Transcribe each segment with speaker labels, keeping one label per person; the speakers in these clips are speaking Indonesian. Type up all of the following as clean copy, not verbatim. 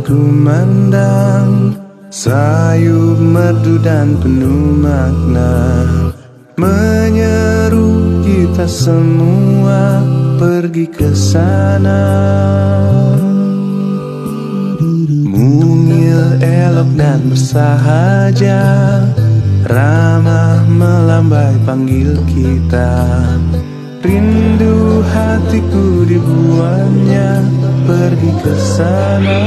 Speaker 1: kumandang, sayup merdu dan penuh makna, menyeru kita semua pergi ke sana. Mungil elok dan bersahaja, ramah melambai panggil kita. Rindu hatiku dibuatnya pergi ke sana.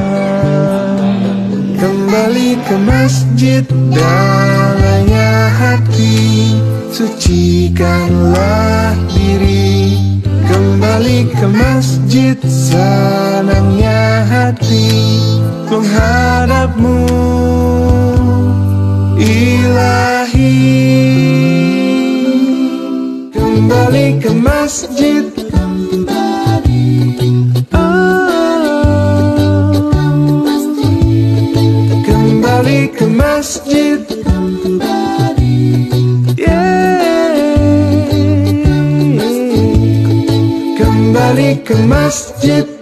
Speaker 1: Kembali ke masjid, damainya hati, sucikanlah diri. Kembali ke masjid, senangnya hati menghadapmu, Ilahi. Kembali ke masjid, kembali ke masjid, yeah. Kembali ke masjid.